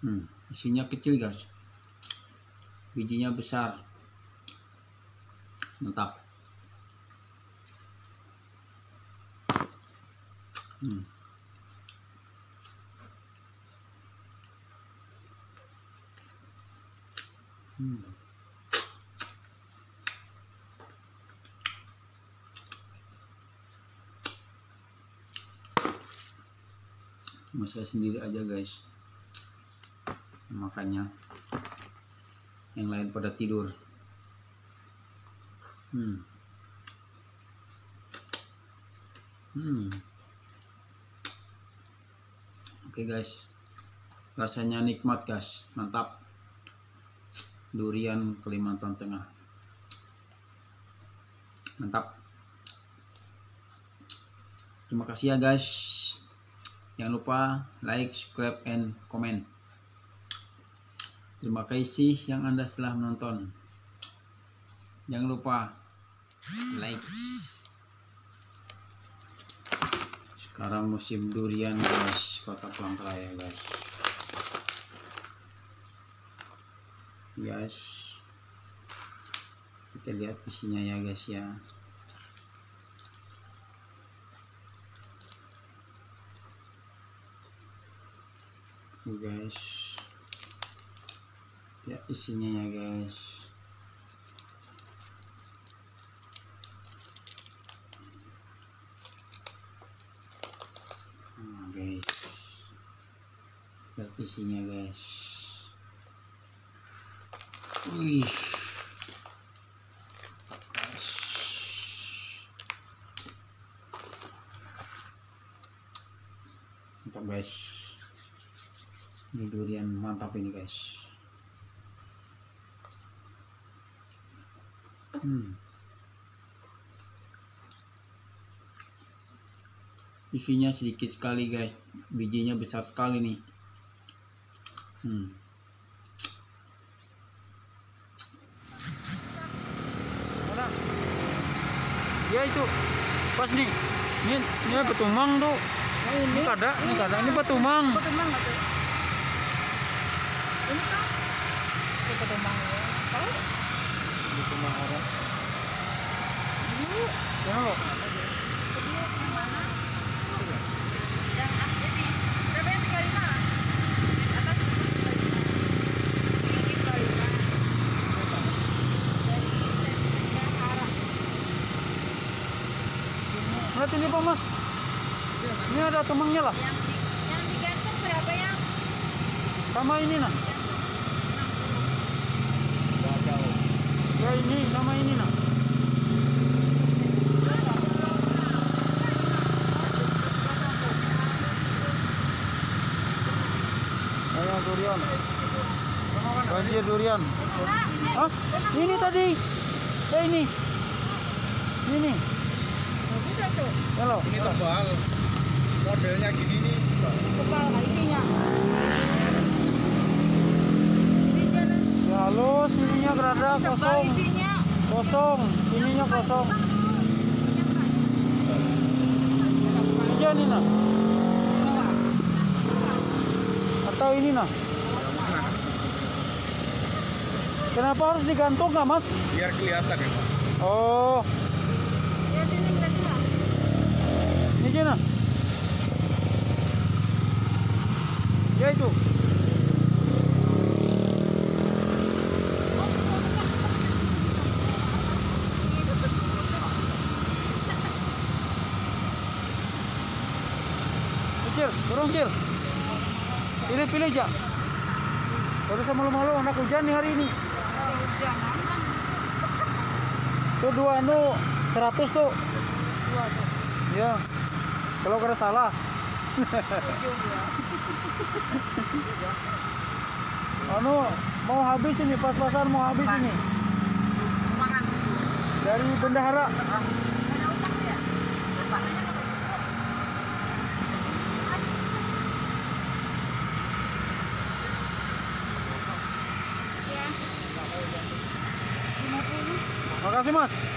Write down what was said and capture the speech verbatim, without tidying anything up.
Hmm, isinya kecil guys, bijinya besar, mantap. Hmm. Hmm. Cuma saya sendiri aja guys makannya, yang lain pada tidur. Hmm. Hmm. Oke guys, rasanya nikmat guys, mantap. Durian Kalimantan Tengah, mantap. Terima kasih ya guys, jangan lupa like, subscribe, and comment. Terima kasih yang Anda setelah menonton. Jangan lupa like. Sekarang musim durian guys, Kota Palangkaraya guys. Guys, kita lihat isinya ya guys ya. Tuh guys, ya isinya ya guys. Nah guys, lihat isinya guys. Wih, guys. Mantap guys, ini durian mantap ini guys. Hmm. Isinya sedikit sekali guys, bijinya besar sekali nih. Hmm. Mana? Ya itu, pas nih. Ini ini betumang tuh. Nah, ini, Ini kada, ini kada, ini betumang. Betumang nggak tuh? Ini kan? Ini betumang ya. Tahu? Betumang orang. Ini. Ya lo. Yang ini. Berapa yang tiga puluh lima? Atas tiga puluh lima. Ini tiga puluh lima. Dari Sahara. Lihat ini apa mas? Ini ada tumangnya lah. Yang di, yang digantung berapa yang? Sama ini nah. Ya ini sama ini nah. Ayo durian. Banjir durian. Hah? Ini tadi. Ya ini. Ini. Bisa tuh. Halo. Ini tebal, modelnya gini nih. Tebal nggak isinya? Isinya Ya halus, sininya gerada tebal kosong. isinya. Kosong, sininya kosong. Iya nih nah. Atau ini nah. Kenapa harus digantung nggak mas? Biar kelihatan ya Pak. Oh, Ya sini berarti lah. ini gimana? Ya itu. Cil, turun Cil. Pilih-pilih aja. Gak usah malu-malu, anak hujan nih hari ini. Tuh dua anu seratus tuh. Ya. Kalau kada salah. Anu mau habis ini, pas-pasan mau habis ini. Dari bendahara. Makasih mas.